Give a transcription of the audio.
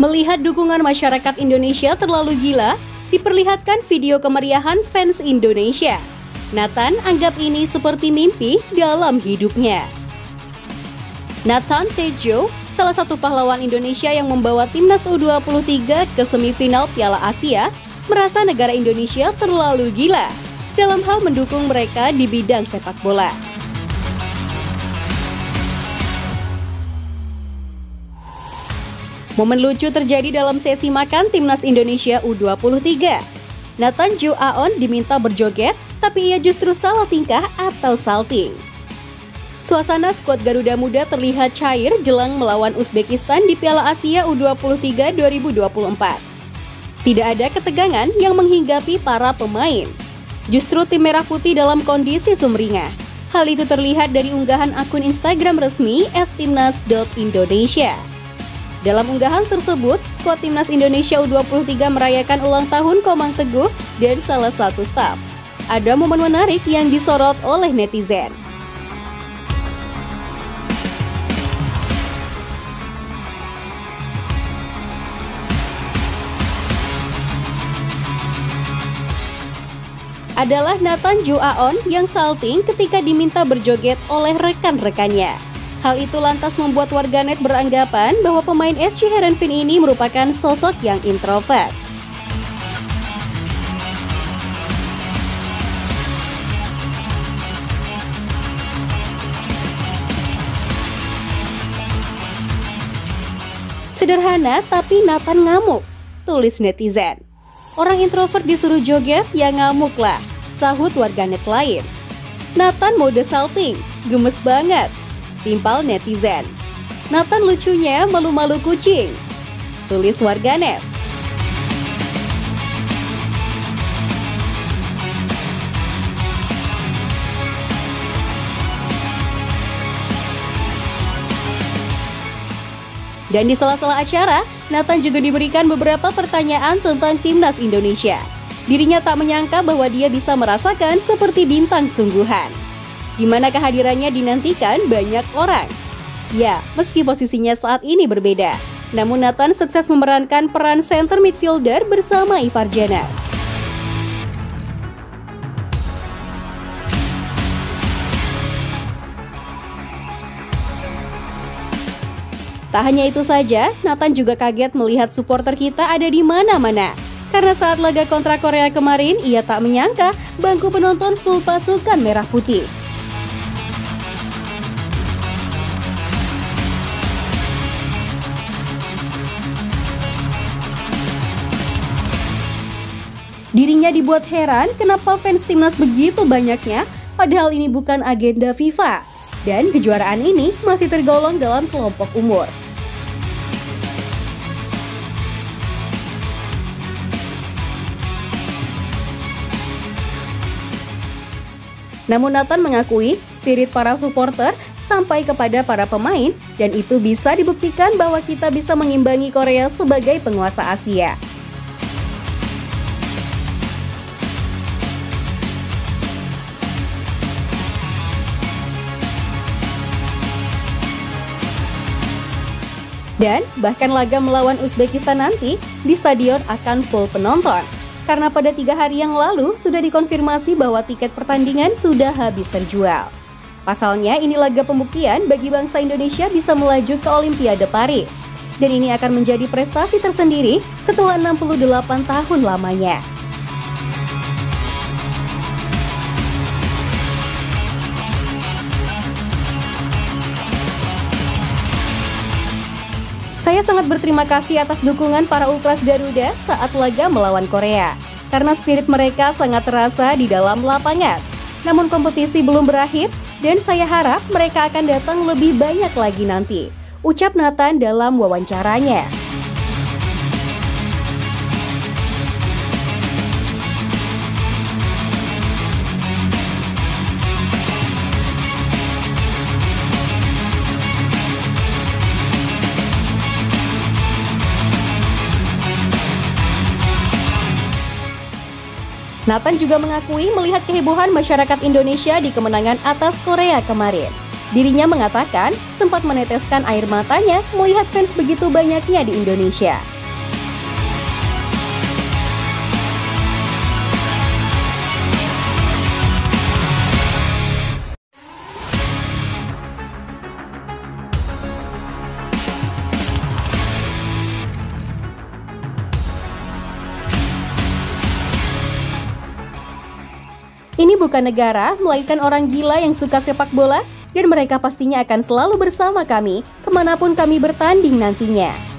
Melihat dukungan masyarakat Indonesia terlalu gila, diperlihatkan video kemeriahan fans Indonesia. Nathan anggap ini seperti mimpi dalam hidupnya. Nathan Tejo, salah satu pahlawan Indonesia yang membawa timnas U23 ke semifinal Piala Asia, merasa negara Indonesia terlalu gila dalam hal mendukung mereka di bidang sepak bola. Momen lucu terjadi dalam sesi makan timnas Indonesia U23. Nathan Jo Aon diminta berjoget, tapi ia justru salah tingkah atau salting. Suasana skuad Garuda Muda terlihat cair jelang melawan Uzbekistan di Piala Asia U23 2024. Tidak ada ketegangan yang menghinggapi para pemain. Justru tim Merah Putih dalam kondisi sumringah. Hal itu terlihat dari unggahan akun Instagram resmi @timnas.indonesia. Dalam unggahan tersebut, skuad timnas Indonesia U23 merayakan ulang tahun Komang Teguh dan salah satu staf. Ada momen menarik yang disorot oleh netizen. Adalah Nathan Jo Aon yang salting ketika diminta berjoget oleh rekan-rekannya. Hal itu lantas membuat warganet beranggapan bahwa pemain SC Heerenveen ini merupakan sosok yang introvert. Sederhana tapi Nathan ngamuk, tulis netizen. Orang introvert disuruh joget, ya ngamuk lah, sahut warganet lain. Nathan mode salting, gemes banget, timpal netizen. Nathan lucunya malu-malu kucing, tulis warganet. Dan di sela-sela acara, Nathan juga diberikan beberapa pertanyaan tentang timnas Indonesia. Dirinya tak menyangka bahwa dia bisa merasakan seperti bintang sungguhan, di mana kehadirannya dinantikan banyak orang. Ya, meski posisinya saat ini berbeda, namun Nathan sukses memerankan peran center midfielder bersama Ivar Jenner. Tak hanya itu saja, Nathan juga kaget melihat supporter kita ada di mana-mana. Karena saat laga kontra Korea kemarin, ia tak menyangka bangku penonton full pasukan Merah Putih. Dirinya dibuat heran kenapa fans timnas begitu banyaknya, padahal ini bukan agenda FIFA. Dan kejuaraan ini masih tergolong dalam kelompok umur. Namun Nathan mengakui spirit para supporter sampai kepada para pemain dan itu bisa dibuktikan bahwa kita bisa mengimbangi Korea sebagai penguasa Asia. Dan bahkan laga melawan Uzbekistan nanti di stadion akan full penonton. Karena pada 3 hari yang lalu sudah dikonfirmasi bahwa tiket pertandingan sudah habis terjual. Pasalnya ini laga pembuktian bagi bangsa Indonesia bisa melaju ke Olimpiade Paris. Dan ini akan menjadi prestasi tersendiri setelah 68 tahun lamanya. Saya sangat berterima kasih atas dukungan para Ultras Garuda saat laga melawan Korea. Karena spirit mereka sangat terasa di dalam lapangan. Namun kompetisi belum berakhir dan saya harap mereka akan datang lebih banyak lagi nanti, ucap Nathan dalam wawancaranya. Nathan juga mengakui melihat kehebohan masyarakat Indonesia di kemenangan atas Korea kemarin. Dirinya mengatakan sempat meneteskan air matanya melihat fans begitu banyaknya di Indonesia. Ini bukan negara, melainkan orang gila yang suka sepak bola, dan mereka pastinya akan selalu bersama kami kemanapun kami bertanding nantinya.